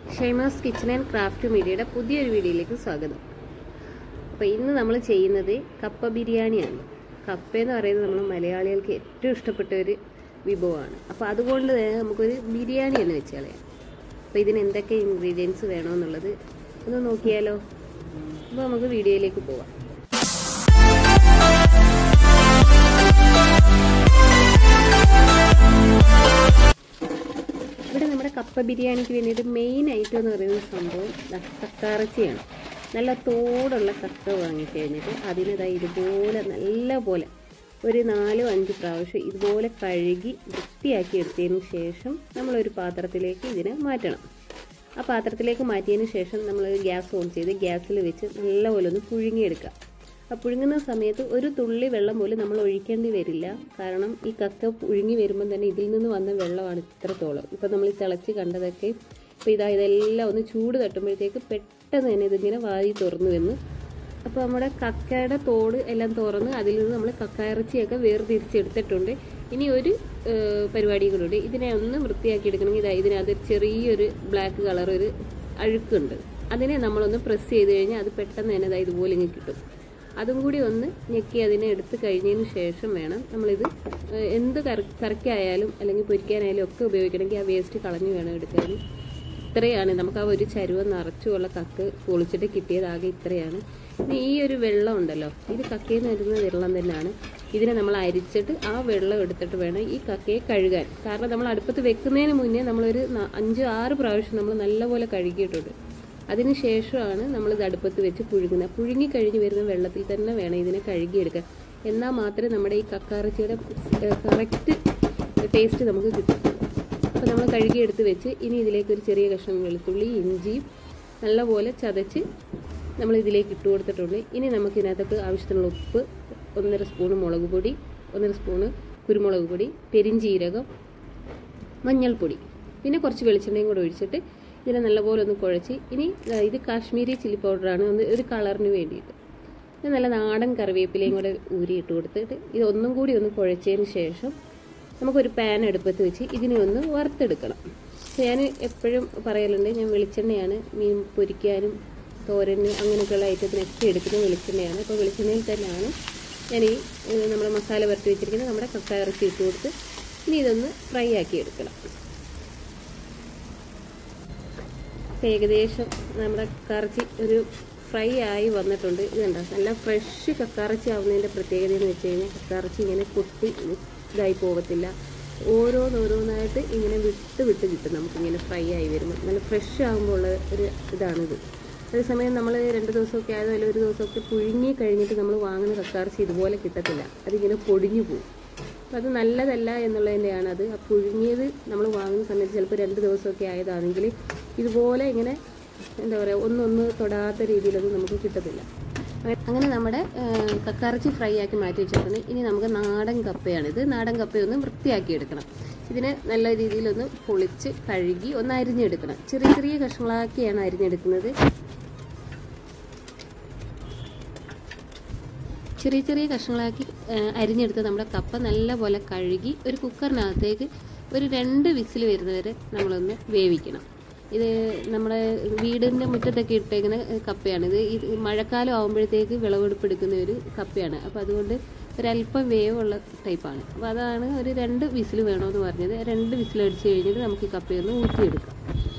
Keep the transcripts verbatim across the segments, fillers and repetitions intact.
Shymas kitchen and craft മീഡിയയുടെ പുതിയൊരു വീഡിയോയിലേക്ക് സ്വാഗതം. അപ്പോൾ ഇന്ന് നമ്മൾ ചെയ്യുന്നത് കപ്പ ബിരിയാണിയാണ്. കപ്പ എന്ന് പറയുന്നത് നമ്മൾ മലയാളികൾക്ക് ഏറ്റവും ഇഷ്ടപ്പെട്ട ഒരു വിഭവമാണ്. അപ്പോൾ അതുകൊണ്ട് തന്നെ നമുക്കൊരു ബിരിയാണി എന്ന് വെച്ച് കളയാം. അപ്പോൾ ഇതിന് എന്തൊക്കെ ഇൻഗ്രീഡിയൻസ് വേണമെന്നുള്ളത് ഒന്ന് നോക്കിയാലോ. അപ്പോൾ നമുക്ക് വീഡിയോയിലേക്ക് പോവാം. ഇവിടെ നമ്മുടെ കപ്പ ബിരിയാണിക്ക് വേണ്ടിയിട്ട് മെയിൻ ഐറ്റം എന്ന് പറയുന്ന സംഭവം കക്കയിറച്ചിയാണ്. നല്ല തോടുള്ള കക്ക വാങ്ങിക്കഴിഞ്ഞിട്ട് അതിനിതാ ഇതുപോലെ നല്ല പോലെ ഒരു നാലോ അഞ്ച് പ്രാവശ്യം ഇതുപോലെ കഴുകി വൃത്തിയാക്കി എടുത്തതിന് ശേഷം നമ്മളൊരു പാത്രത്തിലേക്ക് ഇതിനെ മാറ്റണം. ആ പാത്രത്തിലേക്ക് മാറ്റിയതിന് ശേഷം നമ്മൾ ഗ്യാസ് ഓൺ ചെയ്ത് ഗ്യാസിൽ വെച്ച് നല്ലപോലെ ഒന്ന് പുഴുങ്ങിയെടുക്കുക. ആ പുഴുങ്ങുന്ന സമയത്ത് ഒരു തുള്ളി വെള്ളം പോലും നമ്മൾ ഒഴിക്കേണ്ടി വരില്ല. കാരണം ഈ കക്ക പുഴുങ്ങി വരുമ്പം തന്നെ ഇതിൽ നിന്ന് വന്ന വെള്ളമാണ് ഇത്രത്തോളം. ഇപ്പം നമ്മൾ ഈ തിളച്ച് കണ്ടതൊക്കെ ഇപ്പോൾ ഇതാ ഇതെല്ലാം ഒന്ന് ചൂട് തട്ടുമ്പോഴത്തേക്ക് പെട്ടെന്ന് തന്നെ ഇതിങ്ങനെ വാരി തുറന്നു വന്ന് അപ്പോൾ നമ്മുടെ കക്കയുടെ തോട് എല്ലാം തുറന്ന് അതിൽ നിന്ന് നമ്മൾ കക്കയിറച്ചിയൊക്കെ വേർതിരിച്ചെടുത്തിട്ടുണ്ട്. ഇനി ഒരു പരിപാടി കൂടെ ഉണ്ട്. ഇതിനെ ഒന്ന് വൃത്തിയാക്കി എടുക്കണമെങ്കിൽ ഇതാ ഇതിനകത്ത് ചെറിയൊരു ബ്ലാക്ക് കളർ ഒരു അഴുക്കുണ്ട്. അതിനെ നമ്മളൊന്ന് പ്രസ് ചെയ്ത് കഴിഞ്ഞാൽ അത് പെട്ടെന്ന് തന്നെ ഇതാ ഇതുപോലെ ഇങ്ങനെ കിട്ടും. അതും കൂടി ഒന്ന് ഞെക്കി അതിനെ എടുത്ത് കഴിഞ്ഞതിന് ശേഷം വേണം നമ്മളിത് എന്ത് കറി കറിക്കായാലും അല്ലെങ്കിൽ പൊരിക്കാനായാലും ഒക്കെ ഉപയോഗിക്കണമെങ്കിൽ ആ വേസ്റ്റ് കളഞ്ഞു വേണം എടുക്കാൻ. ഇത്രയാണ് നമുക്ക് ആ ഒരു ചരുവ നിറച്ചുള്ള കക്ക് പൊളിച്ചിട്ട് കിട്ടിയതാകെ ഇത്രയാണ്. ഇനി ഈ ഒരു വെള്ളം ഉണ്ടല്ലോ, ഇത് കക്കയിൽ നിന്ന് വരുന്ന വെള്ളം തന്നെയാണ്. ഇതിനെ നമ്മൾ അരിച്ചിട്ട് ആ വെള്ളം എടുത്തിട്ട് വേണം ഈ കക്കയെ കഴുകാൻ. കാരണം നമ്മൾ അടുപ്പത്ത് വെക്കുന്നതിന് മുന്നേ നമ്മളൊരു അഞ്ച് ആറ് പ്രാവശ്യം നമ്മൾ നല്ലപോലെ കഴുകിയിട്ടുണ്ട്. അതിന് ശേഷമാണ് നമ്മളിത് അടുപ്പത്ത് വെച്ച് പുഴുങ്ങുന്നത്. പുഴുങ്ങി കഴിഞ്ഞ് വരുന്ന വെള്ളത്തിൽ തന്നെ വേണം ഇതിനെ കഴുകിയെടുക്കാൻ. എന്നാൽ മാത്രമേ നമ്മുടെ ഈ കക്കയിറച്ചിയുടെ കറക്റ്റ് ടേസ്റ്റ് നമുക്ക് കിട്ടും. അപ്പോൾ നമ്മൾ കഴുകിയെടുത്ത് വെച്ച് ഇനി ഇതിലേക്ക് ഒരു ചെറിയ കഷ്ണം വെളുത്തുള്ളി ഇഞ്ചിയും നല്ലപോലെ ചതച്ച് നമ്മൾ ഇതിലേക്ക് ഇട്ട് കൊടുത്തിട്ടുണ്ട്. ഇനി നമുക്ക് ഇതിനകത്തേക്ക് ആവശ്യത്തിനുള്ള ഉപ്പ്, ഒന്നര സ്പൂണ് മുളക് പൊടി, ഒന്നര സ്പൂണ് കുരുമുളക് പൊടി, പെരിഞ്ചീരകം, മഞ്ഞൾപ്പൊടി, പിന്നെ കുറച്ച് വെളിച്ചെണ്ണയും കൂടെ ഒഴിച്ചിട്ട് ഇതിനെ നല്ലപോലെ ഒന്ന് കുഴച്ച് ഇനി ഇത് കാശ്മീരി ചില്ലി പൗഡറാണ്, ഒന്ന് ഒരു കളറിന് വേണ്ടിയിട്ട്. ഇത് നല്ല നാടൻ കറിവേപ്പിലയും കൂടെ ഊരി ഇട്ട് കൊടുത്തിട്ട് ഇത് ഒന്നും കൂടി ഒന്ന് കുഴച്ചതിന് ശേഷം നമുക്കൊരു പാൻ അടുപ്പത്ത് വെച്ച് ഇതിനെ ഒന്ന് വറുത്തെടുക്കണം. ഞാൻ എപ്പോഴും പറയലുണ്ട്, ഞാൻ വെളിച്ചെണ്ണയാണ് മീൻ പൊരിക്കാനും തോരന് അങ്ങനെയൊക്കെയുള്ള ഐറ്റത്തിനൊക്കെ എടുക്കുന്ന വെളിച്ചെണ്ണയാണ്. അപ്പോൾ വെളിച്ചെണ്ണയിൽ തന്നെയാണ് ഞാൻ ഈ നമ്മൾ മസാല വറുത്ത് വെച്ചിരിക്കുന്നത് നമ്മുടെ കക്കയിറച്ചി ഇട്ട് കൊടുത്ത് ഇനി ഇതൊന്ന് ഫ്രൈ ആക്കി എടുക്കണം. ഏകദേശം നമ്മുടെ കക്കയിറച്ചി ഒരു ഫ്രൈ ആയി വന്നിട്ടുണ്ട്. ഇത് കണ്ടോ, നല്ല ഫ്രഷ് കക്കയിറച്ചി ആവുന്നതിൻ്റെ പ്രത്യേകത എന്ന് വെച്ച് കഴിഞ്ഞാൽ കക്കയിറച്ചി ഇങ്ങനെ കുത്തി ഇതായി പോകത്തില്ല. ഓരോന്നോരോന്നായിട്ട് ഇങ്ങനെ വിട്ട് വിട്ട് കിട്ടും നമുക്കിങ്ങനെ ഫ്രൈ ആയി വരുമ്പോൾ. നല്ല ഫ്രഷ് ആകുമ്പോൾ ഉള്ള ഒരു ഇതാണിത്. അതേസമയം നമ്മൾ രണ്ട് ദിവസമൊക്കെ ആയതോ അല്ലെങ്കിൽ ഒരു ദിവസമൊക്കെ പുഴുങ്ങി കഴിഞ്ഞിട്ട് നമ്മൾ വാങ്ങുന്ന കക്കയിറച്ചി ഇതുപോലെ കിട്ടത്തില്ല. അതിങ്ങനെ പൊടിഞ്ഞു പോകും. അപ്പം അത് നല്ലതല്ല എന്നുള്ളതിൻ്റെയാണ് അത്. ആ പുഴുങ്ങിയത് നമ്മൾ വാങ്ങുന്ന സമയത്ത് ചിലപ്പോൾ രണ്ട് ദിവസമൊക്കെ ആയതാണെങ്കിൽ ഇതുപോലെ ഇങ്ങനെ എന്താ പറയുക ഒന്നൊന്ന് തൊടാത്ത രീതിയിലൊന്നും നമുക്ക് കിട്ടത്തില്ല. അങ്ങനെ നമ്മുടെ കക്കയിറച്ചി ഫ്രൈ ആക്കി മാറ്റി വെച്ചിട്ടുണ്ട്. ഇനി നമുക്ക് നാടൻ കപ്പയാണിത്. നാടൻ കപ്പയൊന്ന് വൃത്തിയാക്കി എടുക്കണം. ഇതിനെ നല്ല രീതിയിലൊന്ന് പൊളിച്ച് കഴുകി ഒന്ന് അരിഞ്ഞെടുക്കണം. ചെറിയ ചെറിയ കഷ്ണങ്ങളാക്കിയാണ് അരിഞ്ഞെടുക്കുന്നത്. ചെറിയ ചെറിയ കഷ്ണങ്ങളാക്കി അരിഞ്ഞെടുത്ത് നമ്മുടെ കപ്പ നല്ലപോലെ കഴുകി ഒരു കുക്കറിനകത്തേക്ക് ഒരു രണ്ട് വിസിൽ വരുന്നവരെ നമ്മളൊന്ന് വേവിക്കണം. ഇത് നമ്മുടെ വീടിൻ്റെ മുറ്റത്തൊക്കെ ഇട്ടേക്കുന്ന കപ്പയാണിത്. ഇത് മഴക്കാലം ആകുമ്പോഴത്തേക്ക് വിളവെടുപ്പെടുക്കുന്ന ഒരു കപ്പയാണ്. അപ്പോൾ അതുകൊണ്ട് ഒരല്പം വേവുള്ള ടൈപ്പാണ്. അപ്പോൾ അതാണ് ഒരു രണ്ട് വിസിൽ വേണമെന്ന് പറഞ്ഞത്. രണ്ട് വിസിൽ അടിച്ച് കഴിഞ്ഞിട്ട് നമുക്ക് ഈ കപ്പയൊന്ന് ഊറ്റിയെടുക്കാം.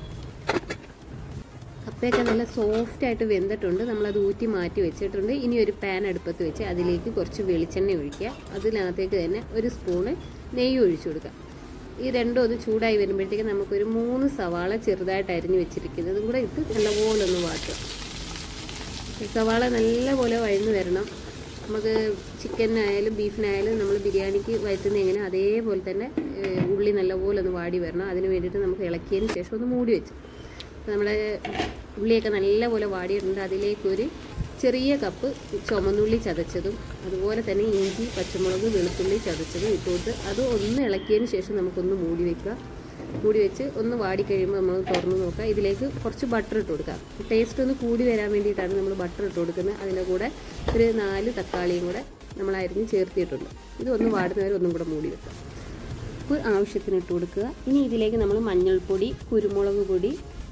കപ്പയൊക്കെ നല്ല സോഫ്റ്റായിട്ട് വെന്തിട്ടുണ്ട്. നമ്മളത് ഊറ്റി മാറ്റി വെച്ചിട്ടുണ്ട്. ഇനി ഒരു പാൻ അടുപ്പത്ത് വെച്ച് അതിലേക്ക് കുറച്ച് വെളിച്ചെണ്ണ ഒഴിക്കുക. അതിനകത്തേക്ക് തന്നെ ഒരു സ്പൂണ് നെയ്യ് ഒഴിച്ചു കൊടുക്കുക. ഈ രണ്ടും ഒന്ന് ചൂടായി വരുമ്പോഴത്തേക്ക് നമുക്കൊരു മൂന്ന് സവാള ചെറുതായിട്ട് അരിഞ്ഞ് വെച്ചിരിക്കുന്നതും കൂടെ ഇട്ട് നല്ലപോലെ ഒന്ന് വാട്ടുക. സവാള നല്ലപോലെ വഴന്ന് വരണം. നമുക്ക് ചിക്കനായാലും ബീഫിനായാലും നമ്മൾ ബിരിയാണിക്ക് വഴറ്റുന്ന എങ്ങനെ അതേപോലെ തന്നെ ഉള്ളി നല്ലപോലെ ഒന്ന് വാടി വരണം. അതിന് വേണ്ടിയിട്ട് നമുക്ക് ഇളക്കിയതിന് ശേഷം ഒന്ന് മൂടി വെച്ചു. നമ്മുടെ ഉള്ളിയൊക്കെ നല്ലപോലെ വാടിയിട്ടുണ്ട്. അതിലേക്കൊരു ചെറിയ കപ്പ് ചുമന്നുള്ളി ചതച്ചതും അതുപോലെ തന്നെ ഇഞ്ചി, പച്ചമുളക്, വെളുത്തുള്ളി ചതച്ചതും ഇട്ട് കൊടുത്ത് അത് ഒന്ന് ഇളക്കിയതിന് ശേഷം നമുക്കൊന്ന് മൂടി വെക്കുക. മൂടി വെച്ച് ഒന്ന് വാടി കഴിയുമ്പോൾ നമ്മൾ തുറന്ന് നോക്കുക. ഇതിലേക്ക് കുറച്ച് ബട്ടർ ഇട്ട് കൊടുക്കുക. ടേസ്റ്റ് ഒന്ന് കൂടി വരാൻ വേണ്ടിയിട്ടാണ് നമ്മൾ ബട്ടർ ഇട്ട് കൊടുക്കുന്നത്. അതിൻ്റെ കൂടെ ഒരു നാല് തക്കാളിയും കൂടെ നമ്മൾ അരിഞ്ഞ് ചേർത്തിയിട്ടുണ്ട്. ഇത് ഒന്ന് വാടുന്നവരെ ഒന്നും കൂടെ മൂടി വെക്കുക. ഉപ്പ് ആവശ്യത്തിന് ഇട്ട് കൊടുക്കുക. ഇനി ഇതിലേക്ക് നമ്മൾ മഞ്ഞൾപ്പൊടി, കുരുമുളക് പൊടി,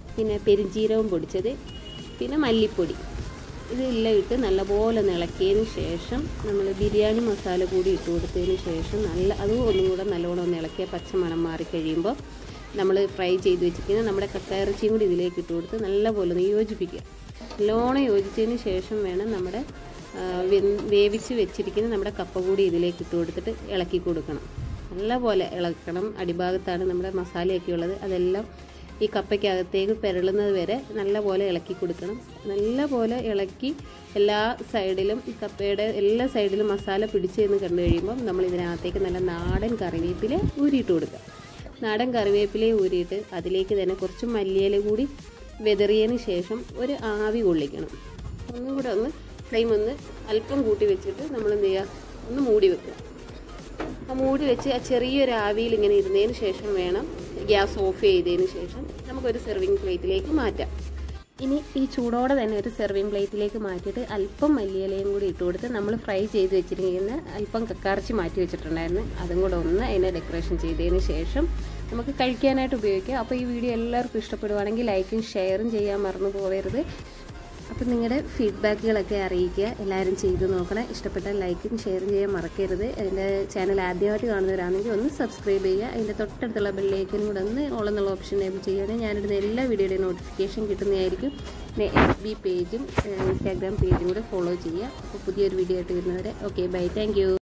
പിന്നെ പെരുംജീരകം പൊടിച്ചത്, പിന്നെ മല്ലിപ്പൊടി, ഇതെല്ലാം ഇട്ട് നല്ലപോലെ ഇളക്കിയതിന് ശേഷം നമ്മൾ ബിരിയാണി മസാല കൂടി ഇട്ട് കൊടുത്തതിന് ശേഷം നല്ല അതും ഒന്നും കൂടെ നല്ലോണം ഒന്ന് ഇളക്കിയ പച്ചമണം മാറിക്കഴിയുമ്പോൾ നമ്മൾ ഫ്രൈ ചെയ്ത് വെച്ചിരിക്കുന്ന നമ്മുടെ കക്കയിറച്ചിയും കൂടി ഇതിലേക്ക് ഇട്ട് കൊടുത്ത് നല്ലപോലെ ഒന്ന് യോജിപ്പിക്കുക. നല്ലോണം യോജിച്ചതിന് ശേഷം വേണം നമ്മുടെ വേവിച്ച് വെച്ചിരിക്കുന്ന നമ്മുടെ കപ്പ കൂടി ഇതിലേക്ക് ഇട്ട് കൊടുത്തിട്ട് ഇളക്കി കൊടുക്കണം. നല്ലപോലെ ഇളക്കണം. അടിഭാഗത്താണ് നമ്മുടെ മസാലയൊക്കെ ഉള്ളത്, അതെല്ലാം ഈ കപ്പയ്ക്കകത്തേക്ക് പെരളുന്നത് വരെ നല്ലപോലെ ഇളക്കി കൊടുക്കണം. നല്ലപോലെ ഇളക്കി എല്ലാ സൈഡിലും ഈ കപ്പയുടെ എല്ലാ സൈഡിലും മസാല പിടിച്ചെന്ന് കണ്ടു കഴിയുമ്പം നമ്മൾ ഇതിനകത്തേക്ക് നല്ല നാടൻ കറിവേപ്പില ഊരിയിട്ട് കൊടുക്കുക. നാടൻ കറിവേപ്പില ഊരിയിട്ട് അതിലേക്ക് തന്നെ കുറച്ച് മല്ലിയില കൂടി വെതറിയതിന് ശേഷം ഒരു ആവി കൊള്ളിക്കണം. ഒന്നും കൂടെ ഒന്ന് ഫ്ലെയിം ഒന്ന് അല്പം കൂട്ടി വെച്ചിട്ട് നമ്മൾ എന്ത് ചെയ്യുക, ഒന്ന് മൂടി വെക്കുക. ആ മൂടി വെച്ച് ആ ചെറിയൊരു ആവിയിൽ ഇങ്ങനെ ഇരുന്നതിന് ശേഷം വേണം ഗ്യാസ് ഓഫ് ചെയ്തതിന് ശേഷം നമുക്കൊരു സെർവിങ് പ്ലേറ്റിലേക്ക് മാറ്റാം. ഇനി ഈ ചൂടോടെ തന്നെ ഒരു സെർവിങ് പ്ലേറ്റിലേക്ക് മാറ്റിയിട്ട് അല്പം മല്ലിയിലയും കൂടി ഇട്ട് കൊടുത്ത് നമ്മൾ ഫ്രൈ ചെയ്ത് വെച്ചിരിക്കുന്ന അല്പം കക്കയിറച്ചി മാറ്റി വെച്ചിട്ടുണ്ടായിരുന്നു, അതും കൂടെ ഒന്ന് അതിനെ ഡെക്കറേഷൻ ചെയ്തതിന് ശേഷം നമുക്ക് കഴിക്കാനായിട്ട് ഉപയോഗിക്കാം. അപ്പോൾ ഈ വീഡിയോ എല്ലാവർക്കും ഇഷ്ടപ്പെടുവാണെങ്കിൽ ലൈക്കും ഷെയറും ചെയ്യാൻ മറന്നു പോകരുത്. അപ്പോൾ നിങ്ങളുടെ ഫീഡ്ബാക്കുകളൊക്കെ അറിയിക്കുക. എല്ലാവരും ചെയ്ത് നോക്കണം. ഇഷ്ടപ്പെട്ടാൽ ലൈക്കും ഷെയറും ചെയ്യാൻ മറക്കരുത്. എൻ്റെ ചാനൽ ആദ്യമായിട്ട് കാണുന്നവരാണെങ്കിൽ ഒന്ന് സബ്സ്ക്രൈബ് ചെയ്യുക. അതിൻ്റെ തൊട്ടടുത്തുള്ള ബെല്ലൈക്കനും കൂടെ ഒന്ന് ഓൾ എന്നുള്ള ഓപ്ഷൻ എനേബിൾ ചെയ്യുകയാണെങ്കിൽ ഞാനിടുന്ന എല്ലാ വീഡിയോയുടെയും നോട്ടിഫിക്കേഷൻ കിട്ടുന്നതായിരിക്കും. പിന്നെ എഫ് ബി പേജും ഇൻസ്റ്റാഗ്രാം പേജും കൂടെ ഫോളോ ചെയ്യുക. അപ്പോൾ പുതിയൊരു വീഡിയോ ആയിട്ട് വരുന്നവരെ ഓക്കെ ബൈ, താങ്ക് യു.